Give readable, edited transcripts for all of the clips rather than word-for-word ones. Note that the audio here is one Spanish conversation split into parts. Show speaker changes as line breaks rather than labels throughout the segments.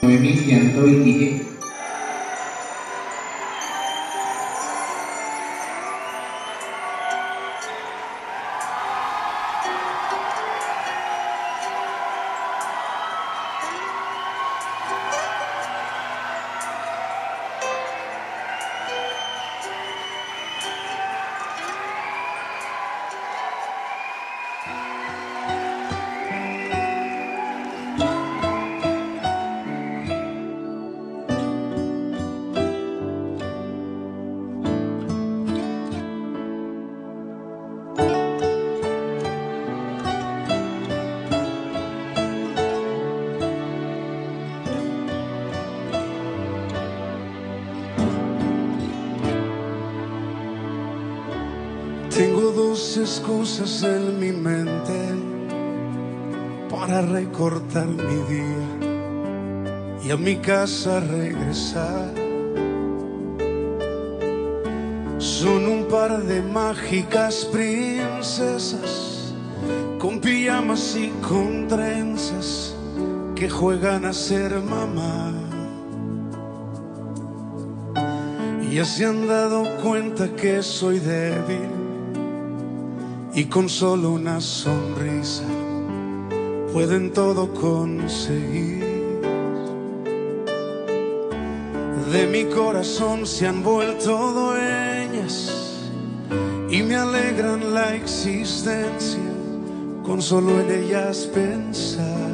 Noemí llanto y dije:
tengo dos excusas en mi mente para recortar mi día y a mi casa regresar. Son un par de mágicas princesas con pijamas y con trenzas que juegan a ser mamá. Y ya se han dado cuenta que soy débil y con solo una sonrisa pueden todo conseguir. De mi corazón se han vuelto dueñas y me alegran la existencia con solo en ellas pensar.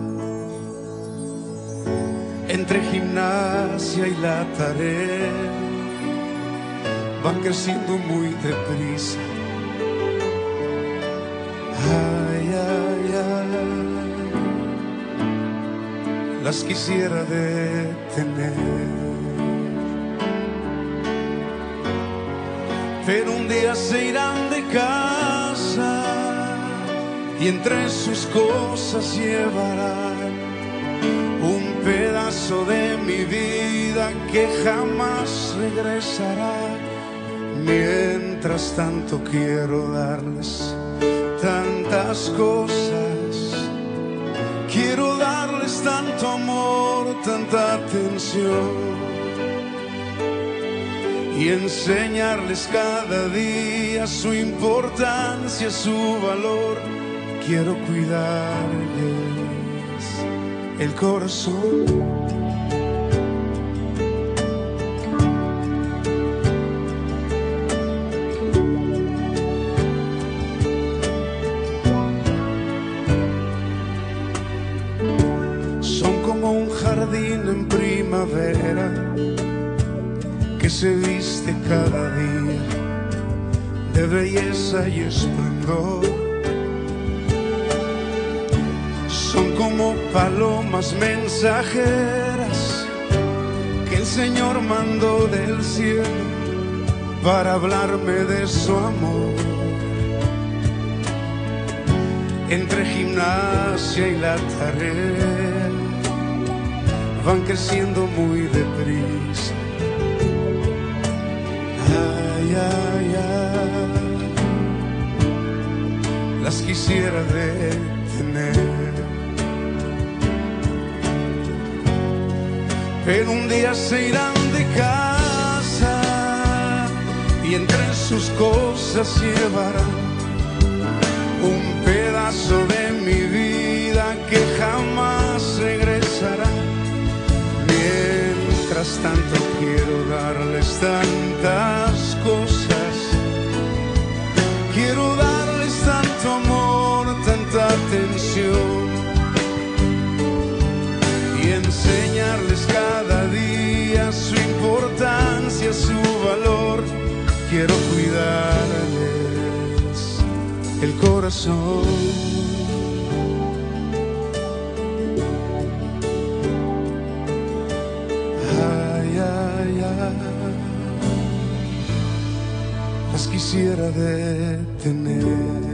Entre gimnasia y la tarea van creciendo muy deprisa. Ay, ay, ay, las quisiera detener, pero un día se irán de casa y entre sus cosas llevarán un pedazo de mi vida que jamás regresará. Mientras tanto quiero darles tantas cosas, quiero darles tanto amor, tanta atención y enseñarles cada día su importancia, su valor. Quiero cuidarles el corazón. Un jardín en primavera que se viste cada día de belleza y esplendor. Son como palomas mensajeras que el Señor mandó del cielo para hablarme de su amor. Entre gimnasia y la tarea van creciendo muy deprisa. Ay, ay, ay, las quisiera detener, pero un día se irán de casa y entre sus cosas llevarán un pedazo de mi vida que jamás regresará. Mientras tanto quiero darles tantas cosas, quiero darles tanto amor, tanta atención y enseñarles cada día su importancia, su valor. Quiero cuidarles el corazón. Las quisiera detener.